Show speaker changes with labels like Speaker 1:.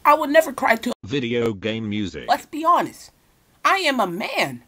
Speaker 1: I would never cry to
Speaker 2: video game music.
Speaker 1: Let's be honest. I am a man.